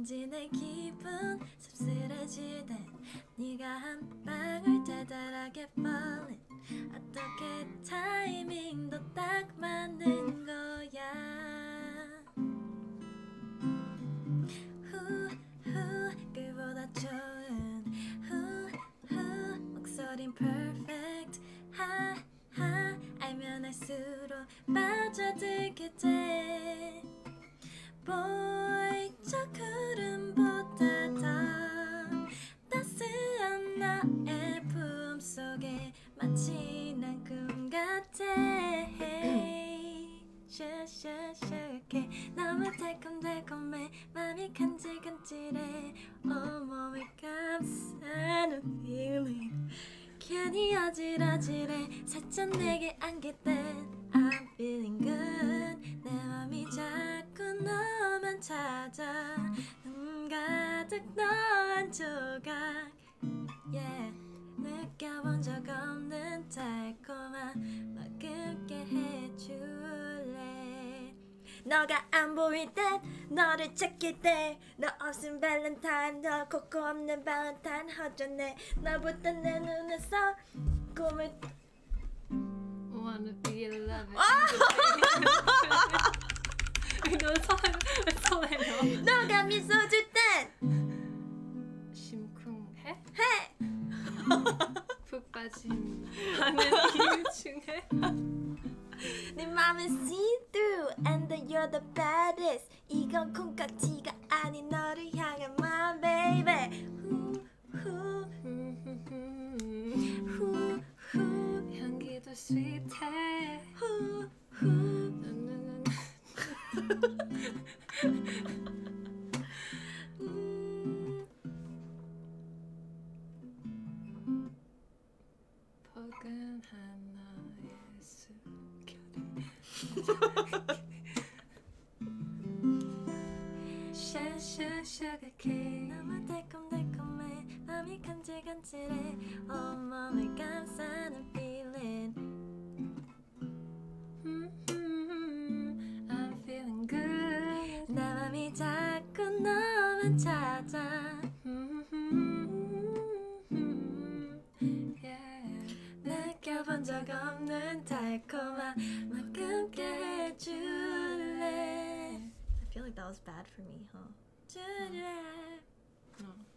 왠지 내 기분 씁쓸해질 땐 네가 한 방울 달달하게 falling 어떻게 타이밍도 딱 맞는 거야 그보다 좋은 목소린 perfect 하하 알면 알수록 빠져들게 돼 Boy 저 구름보다 더 따스한 나의 품속에 마치 난 꿈 같아 슈슈슈게 너무 달콤달콤해 맘이 간질간질해 온몸을 감싸는 feeling 괜히 어질어질해 살짝 내게 안길 땐 I'm feeling good 내 맘이 자꾸 너만 찾아 가득 너한 조각 yeah 느껴본 적 없는 달콤함 머금게 해줄래 너가 안 보일 땐 너를 찾길 때 너 없은 발렌타인 너 코코 없는 발렌타인 허전해 너보다 내 눈에서 꿈을 Wanna be loved 너 설레요 너가 미소 줄 땐 심쿵해? 해! 푹 빠진 하는 이유 중에 내 맘은 see-through and you're the baddest 이건 콩깍지가 아닌 너를 향한 my baby 향기도 sweet해 포근한 너의 숨결이 샤샤샤가케 너무 달콤달콤해 맘이 간질간질해 온몸을 감싸는 feeling I'm feeling good 내 맘이 자꾸 너만 찾아 느껴본 적 없는 달콤함 머금게 해줄래 I feel like that was bad for me, huh? 줄래 No.